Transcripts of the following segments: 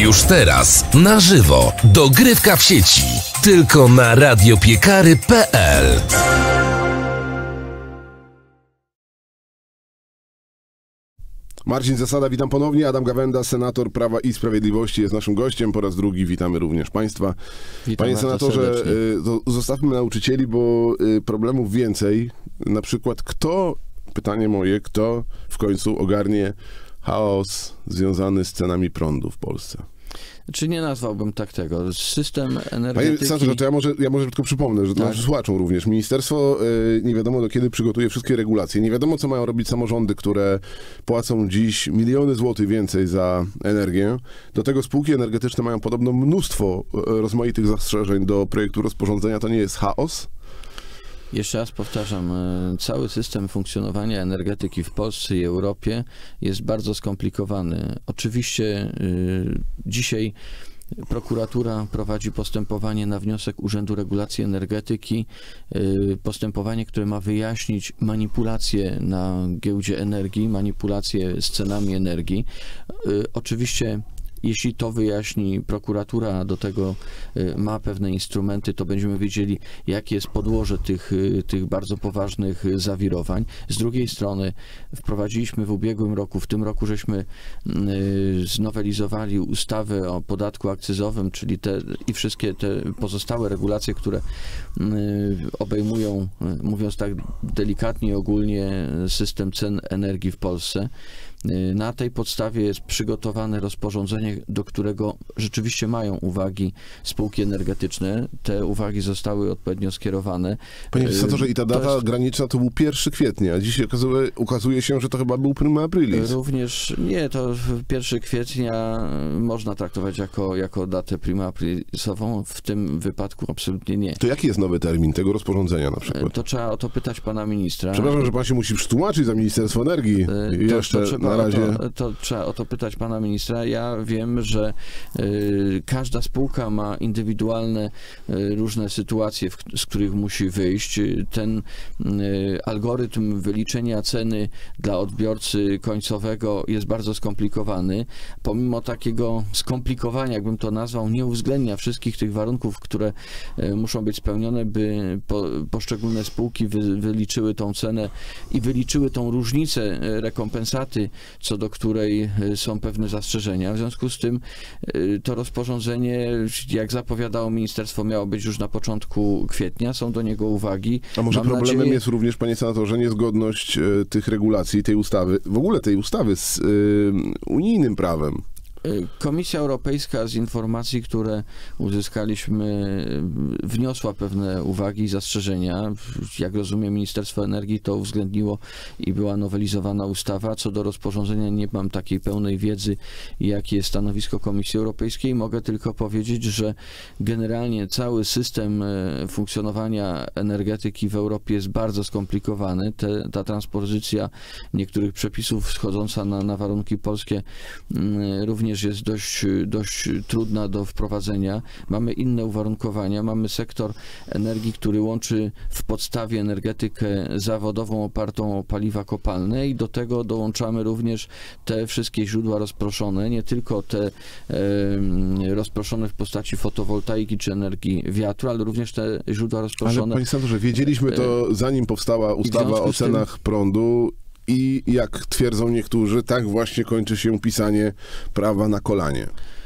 Już teraz, na żywo, dogrywka w sieci. Tylko na radiopiekary.pl. Marcin Zasada, witam ponownie. Adam Gawenda, senator Prawa i Sprawiedliwości, jest naszym gościem. Po raz drugi witamy również Państwa. Witam. Panie senatorze, zostawmy nauczycieli, bo problemów więcej. Na przykład pytanie moje, kto w końcu ogarnie chaos związany z cenami prądu w Polsce? Czy nie nazwałbym tak tego? System energetyki... Panie senatorze, to ja może tylko przypomnę, że naszym słuchaczom również. Ministerstwo nie wiadomo do kiedy przygotuje wszystkie regulacje. Nie wiadomo, co mają robić samorządy, które płacą dziś miliony złotych więcej za energię. Do tego spółki energetyczne mają podobno mnóstwo rozmaitych zastrzeżeń do projektu rozporządzenia. To nie jest chaos? Jeszcze raz powtarzam, cały system funkcjonowania energetyki w Polsce i Europie jest bardzo skomplikowany. Oczywiście dzisiaj prokuratura prowadzi postępowanie na wniosek Urzędu Regulacji Energetyki, postępowanie, które ma wyjaśnić manipulacje na giełdzie energii, manipulacje z cenami energii. Oczywiście jeśli to wyjaśni prokuratura, do tego ma pewne instrumenty, to będziemy wiedzieli, jakie jest podłoże tych bardzo poważnych zawirowań. Z drugiej strony wprowadziliśmy w ubiegłym roku, w tym roku żeśmy znowelizowali ustawę o podatku akcyzowym, czyli wszystkie te pozostałe regulacje, które obejmują, mówiąc tak delikatnie i ogólnie, system cen energii w Polsce. Na tej podstawie jest przygotowane rozporządzenie, do którego rzeczywiście mają uwagi spółki energetyczne. Te uwagi zostały odpowiednio skierowane. Panie senatorze, i ta data graniczna to był 1 kwietnia, a dzisiaj okazuje się, że to chyba był prima aprilis. Również nie, to 1 kwietnia można traktować jako datę prima aprilisową, w tym wypadku absolutnie nie. To jaki jest nowy termin tego rozporządzenia na przykład? To trzeba o to pytać pana ministra. Przepraszam, że pan się musi tłumaczyć za Ministerstwo Energii. To trzeba o to pytać pana ministra. Ja wiem, że każda spółka ma indywidualne różne sytuacje, z których musi wyjść. Ten algorytm wyliczenia ceny dla odbiorcy końcowego jest bardzo skomplikowany. Pomimo takiego skomplikowania, jakbym to nazwał, nie uwzględnia wszystkich tych warunków, które muszą być spełnione, by poszczególne spółki wyliczyły tą cenę i wyliczyły tą różnicę rekompensaty, co do której są pewne zastrzeżenia. W związku z tym to rozporządzenie, jak zapowiadało ministerstwo, miało być już na początku kwietnia. Są do niego uwagi. A może problemem jest również, panie senatorze, niezgodność tych regulacji, tej ustawy, w ogóle tej ustawy z unijnym prawem? Komisja Europejska z informacji, które uzyskaliśmy, wniosła pewne uwagi i zastrzeżenia. Jak rozumiem, Ministerstwo Energii to uwzględniło i była nowelizowana ustawa. Co do rozporządzenia nie mam takiej pełnej wiedzy, jakie jest stanowisko Komisji Europejskiej. Mogę tylko powiedzieć, że generalnie cały system funkcjonowania energetyki w Europie jest bardzo skomplikowany. Ta transpozycja niektórych przepisów schodząca na warunki polskie również jest dość trudna do wprowadzenia. Mamy inne uwarunkowania. Mamy sektor energii, który łączy w podstawie energetykę zawodową opartą o paliwa kopalne i do tego dołączamy również te wszystkie źródła rozproszone, nie tylko te rozproszone w postaci fotowoltaiki czy energii wiatru, ale również te źródła rozproszone. Ale panie senatorze, wiedzieliśmy to zanim powstała ustawa o cenach prądu. I jak twierdzą niektórzy, tak właśnie kończy się pisanie prawa na kolanie.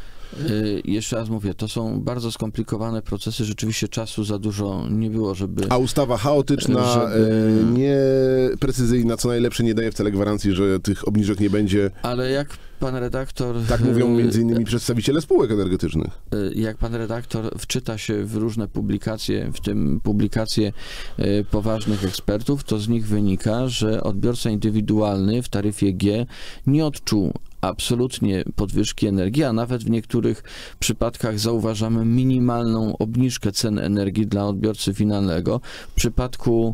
Jeszcze raz mówię, to są bardzo skomplikowane procesy, rzeczywiście czasu za dużo nie było, żeby... A ustawa chaotyczna, nieprecyzyjna, co najlepsze, nie daje wcale gwarancji, że tych obniżek nie będzie. Ale jak pan redaktor... Tak mówią między innymi przedstawiciele spółek energetycznych. Jak pan redaktor wczyta się w różne publikacje, w tym publikacje poważnych ekspertów, to z nich wynika, że odbiorca indywidualny w taryfie G nie odczuł absolutnie podwyżki energii, a nawet w niektórych przypadkach zauważamy minimalną obniżkę cen energii dla odbiorcy finalnego. W przypadku,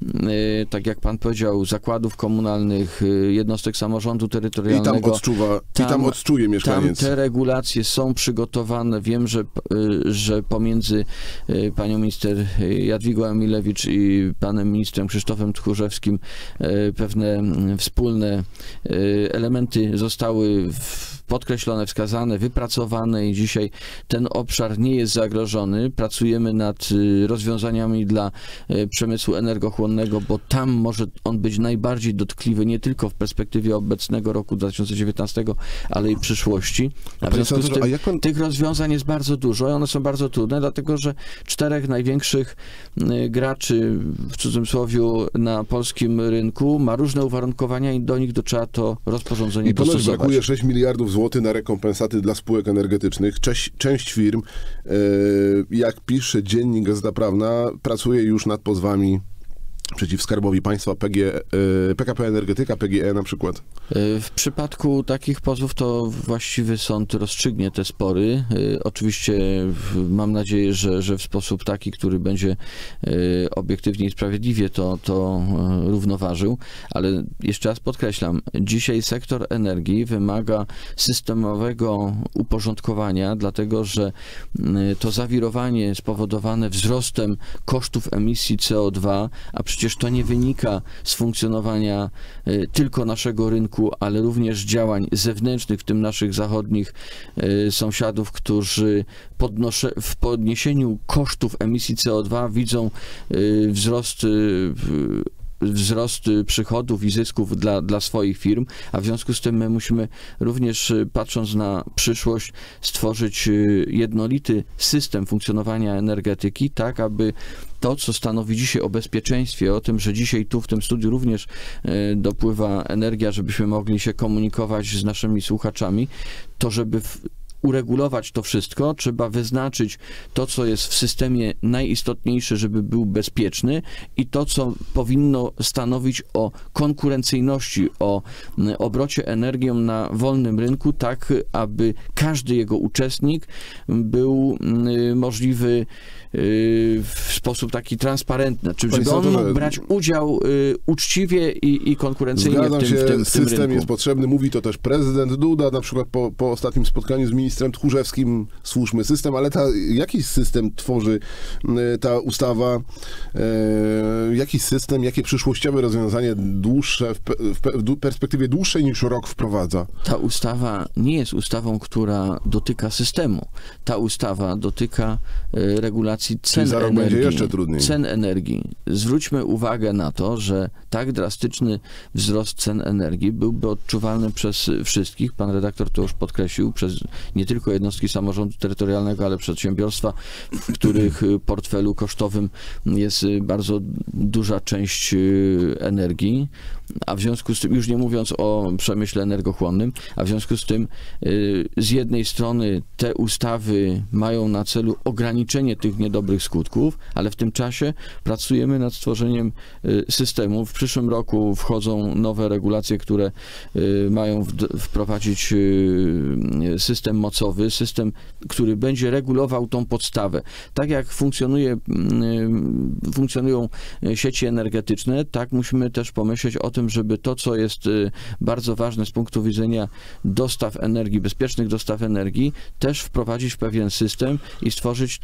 tak jak pan powiedział, zakładów komunalnych, jednostek samorządu terytorialnego. I tam odczuje mieszkaniec. Tam te regulacje są przygotowane. Wiem, że pomiędzy panią minister Jadwigą Emilewicz i panem ministrem Krzysztofem Tchórzewskim pewne wspólne elementy zostały zostały podkreślone, wskazane, wypracowane i dzisiaj ten obszar nie jest zagrożony. Pracujemy nad rozwiązaniami dla przemysłu energochłonnego, bo tam może on być najbardziej dotkliwy nie tylko w perspektywie obecnego roku 2019, ale i przyszłości. A w związku z tym tych rozwiązań jest bardzo dużo i one są bardzo trudne, dlatego że 4 największych graczy, w cudzysłowie, na polskim rynku ma różne uwarunkowania i do nich trzeba to rozporządzenie dostosować. I brakuje 6 miliardów złotych na rekompensaty dla spółek energetycznych. Część firm, jak pisze dziennik Gazeta Prawna, pracuje już nad pozwami przeciw Skarbowi Państwa, PKP Energetyka, PGE na przykład. W przypadku takich pozwów to właściwy sąd rozstrzygnie te spory. Oczywiście mam nadzieję, że w sposób taki, który będzie obiektywnie i sprawiedliwie to równoważył, ale jeszcze raz podkreślam, dzisiaj sektor energii wymaga systemowego uporządkowania, dlatego że to zawirowanie spowodowane wzrostem kosztów emisji CO2, a przecież to nie wynika z funkcjonowania tylko naszego rynku, ale również działań zewnętrznych, w tym naszych zachodnich sąsiadów, którzy w podniesieniu kosztów emisji CO2 widzą wzrost przychodów i zysków dla swoich firm, a w związku z tym my musimy również, patrząc na przyszłość, stworzyć jednolity system funkcjonowania energetyki, tak aby to, co stanowi dzisiaj o bezpieczeństwie, o tym, że dzisiaj tu w tym studiu również dopływa energia, żebyśmy mogli się komunikować z naszymi słuchaczami, to żeby uregulować to wszystko, trzeba wyznaczyć to, co jest w systemie najistotniejsze, żeby był bezpieczny i to, co powinno stanowić o konkurencyjności, o obrocie energią na wolnym rynku, tak aby każdy jego uczestnik był możliwy w sposób taki transparentny, czyli żeby on mógł brać udział uczciwie i konkurencyjnie w tym system rynku. jest potrzebny, mówi to też prezydent Duda, na przykład po ostatnim spotkaniu z ministrem Tchórzewskim, stwórzmy system, ale jaki system tworzy ta ustawa, jaki system, jakie przyszłościowe rozwiązanie dłuższe, w perspektywie dłuższej niż rok wprowadza? Ta ustawa nie jest ustawą, która dotyka systemu. Ta ustawa dotyka regulacji cen energii. Cen energii. Zwróćmy uwagę na to, że tak drastyczny wzrost cen energii byłby odczuwalny przez wszystkich. Pan redaktor to już podkreślił, przez nie tylko jednostki samorządu terytorialnego, ale przedsiębiorstwa, w których portfelu kosztowym jest bardzo duża część energii, a w związku z tym, już nie mówiąc o przemyśle energochłonnym, a w związku z tym z jednej strony te ustawy mają na celu ograniczenie tych niedobrych skutków, ale w tym czasie pracujemy nad stworzeniem systemu. W przyszłym roku wchodzą nowe regulacje, które mają wprowadzić system mocowy, system, który będzie regulował tą podstawę. Tak jak funkcjonują sieci energetyczne, tak musimy też pomyśleć o tym, żeby to, co jest bardzo ważne z punktu widzenia dostaw energii, bezpiecznych dostaw energii, też wprowadzić w pewien system i stworzyć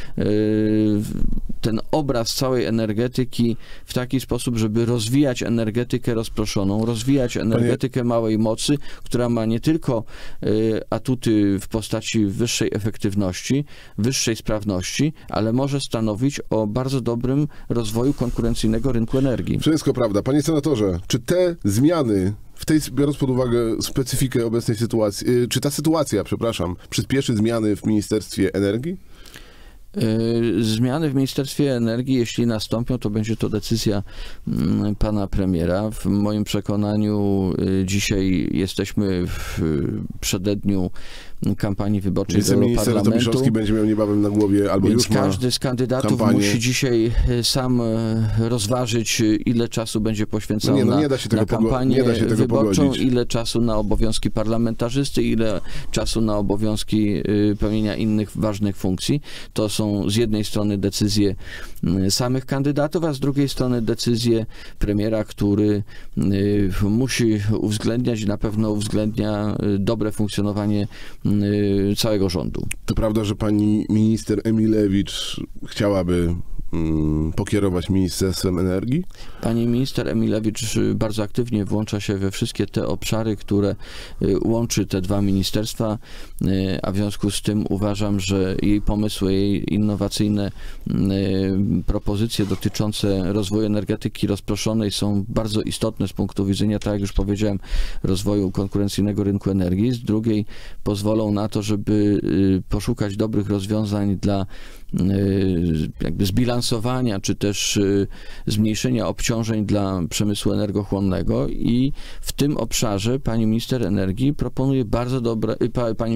ten obraz całej energetyki w taki sposób, żeby rozwijać energetykę rozproszoną, rozwijać energetykę małej mocy, która ma nie tylko atuty w postaci wyższej efektywności, wyższej sprawności, ale może stanowić o bardzo dobrym rozwoju konkurencyjnego rynku energii. Wszystko prawda. Panie senatorze, czy te zmiany, biorąc pod uwagę specyfikę obecnej sytuacji, czy ta sytuacja, przyspieszy zmiany w Ministerstwie Energii? Zmiany w Ministerstwie Energii, jeśli nastąpią, to będzie to decyzja pana premiera. W moim przekonaniu dzisiaj jesteśmy w przededniu kampanii wyborczej do Europarlamentu. Wiceminister będzie miał niebawem na głowie, albo więc już ma każdy z kandydatów kampanię. Musi dzisiaj sam rozważyć, ile czasu będzie poświęcał na kampanię wyborczą, ile czasu na obowiązki parlamentarzysty, ile czasu na obowiązki pełnienia innych ważnych funkcji. To są z jednej strony decyzje samych kandydatów, a z drugiej strony decyzje premiera, który musi uwzględniać, na pewno uwzględnia dobre funkcjonowanie całego rządu. To prawda, że pani minister Emilewicz chciałaby pokierować Ministerstwem Energii? Pani minister Emilewicz bardzo aktywnie włącza się we wszystkie te obszary, które łączy te dwa ministerstwa, a w związku z tym uważam, że jej pomysły, jej innowacyjne propozycje dotyczące rozwoju energetyki rozproszonej są bardzo istotne z punktu widzenia, tak jak już powiedziałem, rozwoju konkurencyjnego rynku energii. Z drugiej pozwolą na to, żeby poszukać dobrych rozwiązań dla jakby zbilansowania, czy też zmniejszenia obciążeń dla przemysłu energochłonnego i w tym obszarze pani minister energii proponuje bardzo dobre, pani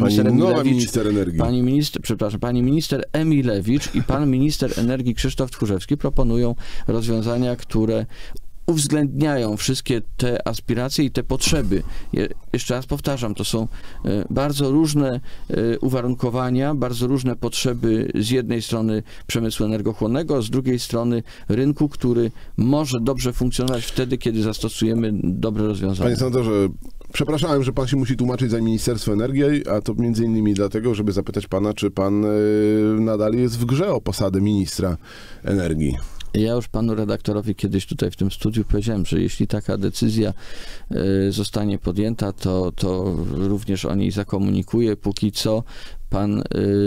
minister Emilewicz i pan minister energii Krzysztof Tchórzewski proponują rozwiązania, które uwzględniają wszystkie te aspiracje i te potrzeby. Jeszcze raz powtarzam, to są bardzo różne uwarunkowania, bardzo różne potrzeby z jednej strony przemysłu energochłonnego, z drugiej strony rynku, który może dobrze funkcjonować wtedy, kiedy zastosujemy dobre rozwiązania. Panie senatorze, przepraszałem, że pan się musi tłumaczyć za Ministerstwo Energii, a to między innymi dlatego, żeby zapytać pana, czy pan nadal jest w grze o posadę ministra energii. Ja już panu redaktorowi kiedyś tutaj w tym studiu powiedziałem, że jeśli taka decyzja zostanie podjęta, to również o niej zakomunikuję. Póki co pan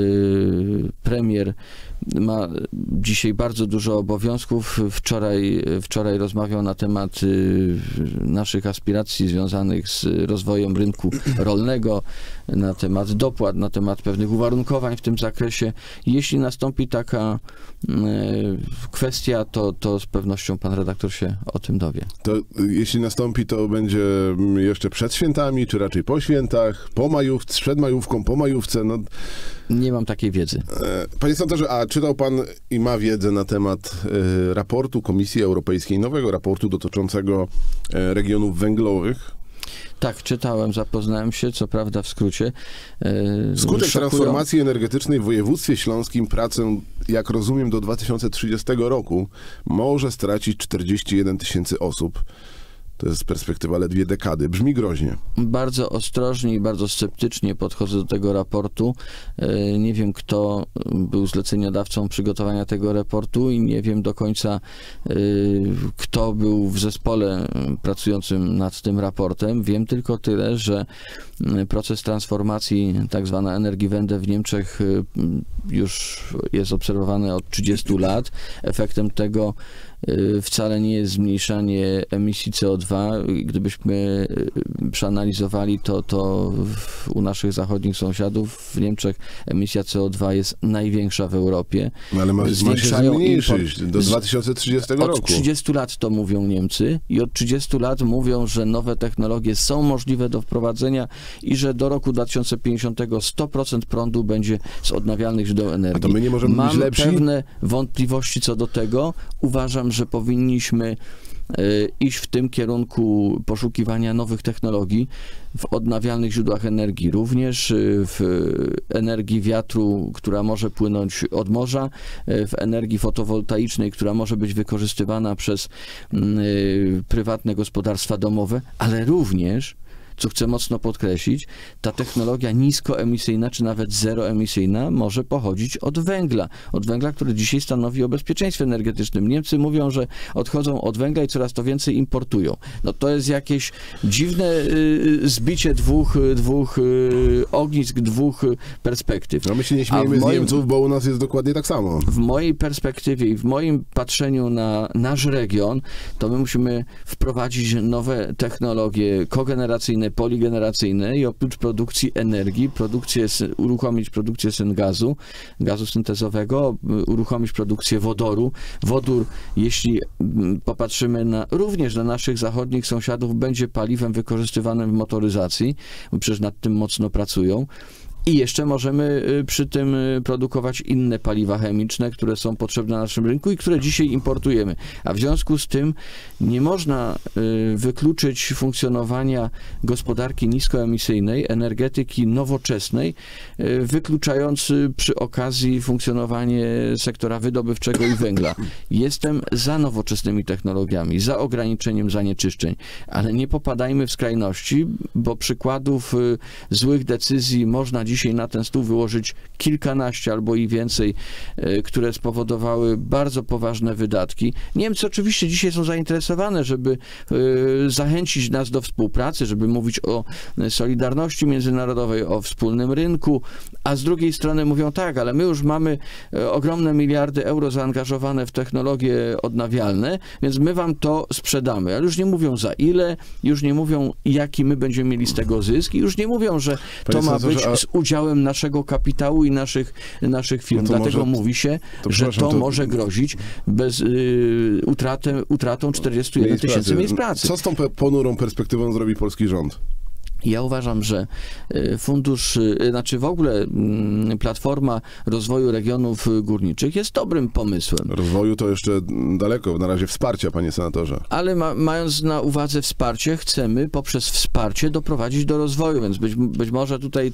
premier ma dzisiaj bardzo dużo obowiązków. Wczoraj rozmawiał na temat naszych aspiracji związanych z rozwojem rynku rolnego, na temat dopłat, na temat pewnych uwarunkowań w tym zakresie. Jeśli nastąpi taka kwestia, to z pewnością pan redaktor się o tym dowie. To jeśli nastąpi, to będzie jeszcze przed świętami, czy raczej po świętach, po majówce, przed majówką, po majówce? No. Nie mam takiej wiedzy. Panie senatorze, a czytał pan i ma wiedzę na temat raportu Komisji Europejskiej, nowego raportu dotyczącego regionów węglowych? Tak, czytałem, zapoznałem się, co prawda w skrócie. Wskutek transformacji energetycznej w województwie śląskim pracę, jak rozumiem, do 2030 roku może stracić 41 000 osób. To jest perspektywa ledwie dekady. Brzmi groźnie. Bardzo ostrożnie i bardzo sceptycznie podchodzę do tego raportu. Nie wiem, kto był zleceniodawcą przygotowania tego raportu i nie wiem do końca, kto był w zespole pracującym nad tym raportem. Wiem tylko tyle, że proces transformacji, tak zwana Energiewende w Niemczech, już jest obserwowany od 30 lat. Efektem tego wcale nie jest zmniejszanie emisji CO2. Gdybyśmy przeanalizowali to u naszych zachodnich sąsiadów w Niemczech emisja CO2 jest największa w Europie. No ale ma się zmniejszyć do 2030 roku. Od 30 lat to mówią Niemcy i od 30 lat mówią, że nowe technologie są możliwe do wprowadzenia i że do roku 2050 100% prądu będzie z odnawialnych źródeł energii. A to my nie możemy być lepsi? Mam pewne wątpliwości co do tego. Uważam, że powinniśmy iść w tym kierunku poszukiwania nowych technologii w odnawialnych źródłach energii, również w energii wiatru, która może płynąć od morza, w energii fotowoltaicznej, która może być wykorzystywana przez prywatne gospodarstwa domowe, ale również, co chcę mocno podkreślić, ta technologia niskoemisyjna, czy nawet zeroemisyjna może pochodzić od węgla, który dzisiaj stanowi o bezpieczeństwie energetycznym. Niemcy mówią, że odchodzą od węgla i coraz to więcej importują. No to jest jakieś dziwne zbicie dwóch ognisk, dwóch perspektyw. No my się nie śmiejemy z Niemców, bo u nas jest dokładnie tak samo. W mojej perspektywie i w moim patrzeniu na nasz region, to my musimy wprowadzić nowe technologie kogeneracyjne, poligeneracyjne i oprócz produkcji energii, uruchomić produkcję syngazu, gazu syntezowego, uruchomić produkcję wodoru. Wodór, jeśli popatrzymy również na naszych zachodnich sąsiadów, będzie paliwem wykorzystywanym w motoryzacji, bo przecież nad tym mocno pracują. I jeszcze możemy przy tym produkować inne paliwa chemiczne, które są potrzebne na naszym rynku i które dzisiaj importujemy. A w związku z tym nie można wykluczyć funkcjonowania gospodarki niskoemisyjnej, energetyki nowoczesnej, wykluczając przy okazji funkcjonowanie sektora wydobywczego i węgla. Jestem za nowoczesnymi technologiami, za ograniczeniem zanieczyszczeń, ale nie popadajmy w skrajności, bo przykładów złych decyzji można dziś dzisiaj na ten stół wyłożyć kilkanaście albo i więcej, które spowodowały bardzo poważne wydatki. Niemcy oczywiście dzisiaj są zainteresowane, żeby zachęcić nas do współpracy, żeby mówić o solidarności międzynarodowej, o wspólnym rynku, a z drugiej strony mówią tak, ale my już mamy ogromne miliardy euro zaangażowane w technologie odnawialne, więc my wam to sprzedamy. Ale już nie mówią za ile, już nie mówią, jaki my będziemy mieli z tego zysk i już nie mówią, że to ma być z udziałem naszego kapitału i naszych firm. No dlatego może, mówi się, że to może grozić utratą 41 tysięcy miejsc pracy. Co z tą ponurą perspektywą zrobi polski rząd? Ja uważam, że w ogóle Platforma Rozwoju Regionów Górniczych jest dobrym pomysłem. Rozwoju to jeszcze daleko, na razie wsparcia, panie senatorze. Ale mając na uwadze wsparcie, chcemy poprzez wsparcie doprowadzić do rozwoju, więc być może tutaj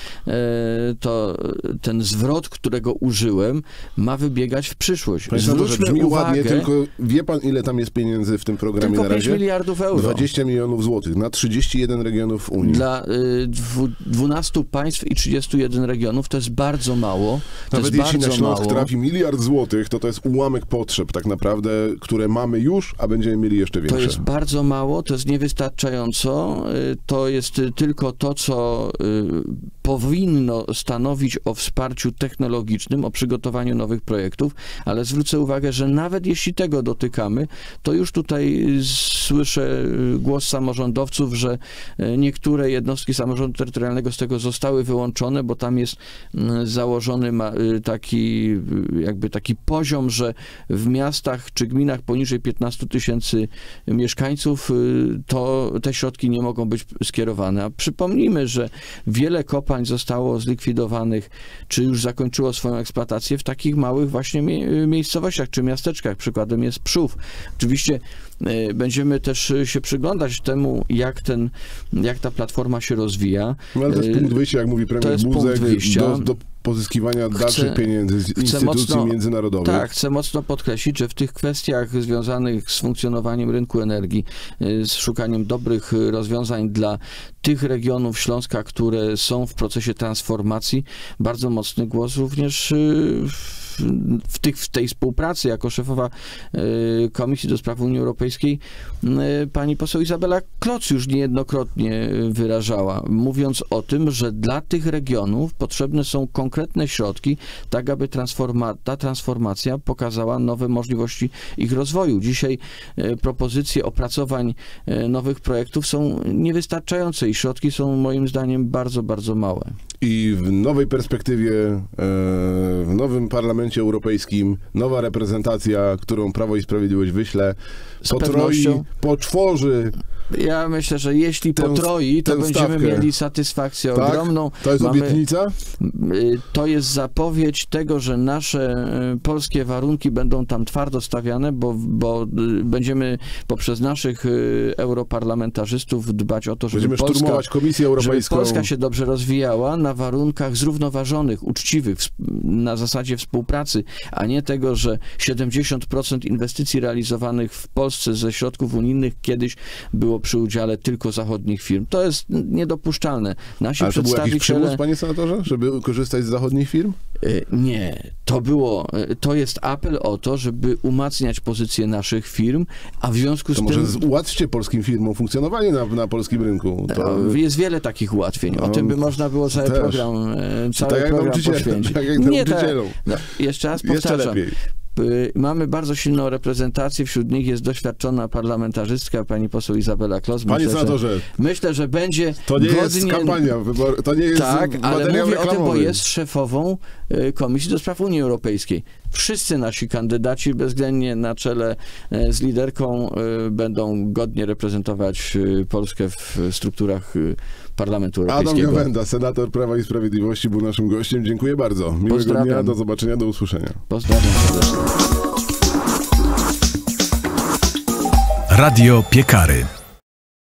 ten zwrot, którego użyłem, ma wybiegać w przyszłość. Panie senatorze, brzmi ładnie, tylko wie pan, ile tam jest pieniędzy w tym programie tylko na razie? 5 miliardów euro. 20 milionów złotych na 31 regionów Unii. Dla 12 państw i 31 regionów to jest bardzo mało. Nawet jeśli na Śląsk trafi 1 miliard złotych, to jest ułamek potrzeb tak naprawdę, które mamy już, a będziemy mieli jeszcze większe. To jest bardzo mało, to jest niewystarczająco. To jest tylko to, co powinno stanowić o wsparciu technologicznym, o przygotowaniu nowych projektów, ale zwrócę uwagę, że nawet jeśli tego dotykamy, to już tutaj słyszę głos samorządowców, że niektóre jednostki samorządu terytorialnego z tego zostały wyłączone, bo tam jest założony taki poziom, że w miastach czy gminach poniżej 15 tysięcy mieszkańców to te środki nie mogą być skierowane. A przypomnijmy, że wiele kopalń zostało zlikwidowanych, czy już zakończyło swoją eksploatację w takich małych właśnie miejscowościach czy miasteczkach. Przykładem jest Przów. Oczywiście będziemy też się przyglądać temu, jak ta platforma się rozwija. No, ale to jest punkt wyjścia, jak mówi premier Buzek, do pozyskiwania dalszych pieniędzy z instytucji międzynarodowych. Tak, chcę mocno podkreślić, że w tych kwestiach związanych z funkcjonowaniem rynku energii, z szukaniem dobrych rozwiązań dla tych regionów Śląska, które są w procesie transformacji, bardzo mocny głos również w tej współpracy jako szefowa Komisji do Spraw Unii Europejskiej pani poseł Izabela Kloc już niejednokrotnie wyrażała, mówiąc o tym, że dla tych regionów potrzebne są konkretne środki, tak aby ta transformacja pokazała nowe możliwości ich rozwoju. Dzisiaj propozycje opracowań nowych projektów są niewystarczające i środki są moim zdaniem bardzo, bardzo małe. I w nowej perspektywie, w nowym Parlamencie Europejskim, nowa reprezentacja, którą Prawo i Sprawiedliwość wyśle, poczworzy. Ja myślę, że jeśli potroi, to będziemy mieli satysfakcję ogromną. To jest obietnica? To jest zapowiedź tego, że nasze polskie warunki będą tam twardo stawiane, bo będziemy poprzez naszych europarlamentarzystów dbać o to, żeby szturmować Komisję Europejską. Żeby Polska się dobrze rozwijała na warunkach zrównoważonych, uczciwych, na zasadzie współpracy, a nie tego, że 70% inwestycji realizowanych w Polsce ze środków unijnych kiedyś było przy udziale tylko zachodnich firm. To jest niedopuszczalne. Nasi Ale to był jakiś przedstawiciele... przymus, panie senatorze, żeby korzystać z zachodnich firm? Nie. To jest apel o to, żeby umacniać pozycję naszych firm, a w związku z tym... może ułatwcie polskim firmom funkcjonowanie na polskim rynku. Jest wiele takich ułatwień. O tym by można było cały program poświęcić. Tak jak nauczycielom. Jeszcze raz powtarzam. Jeszcze lepiej. Mamy bardzo silną reprezentację, wśród nich jest doświadczona parlamentarzystka, pani poseł Izabela Kloc. Panie senatorze, myślę, że będzie to nie jest kampania, to nie jest ale mówię reklamowy. o tym, bo jest szefową Komisji do Spraw Unii Europejskiej. Wszyscy nasi kandydaci, bezwzględnie na czele z liderką, będą godnie reprezentować Polskę w strukturach Parlamentu Europejskiego. Adam Gawenda, senator Prawa i Sprawiedliwości, był naszym gościem. Dziękuję bardzo. Miłego dnia, do zobaczenia, do usłyszenia. Pozdrawiam serdecznie. Radio Piekary.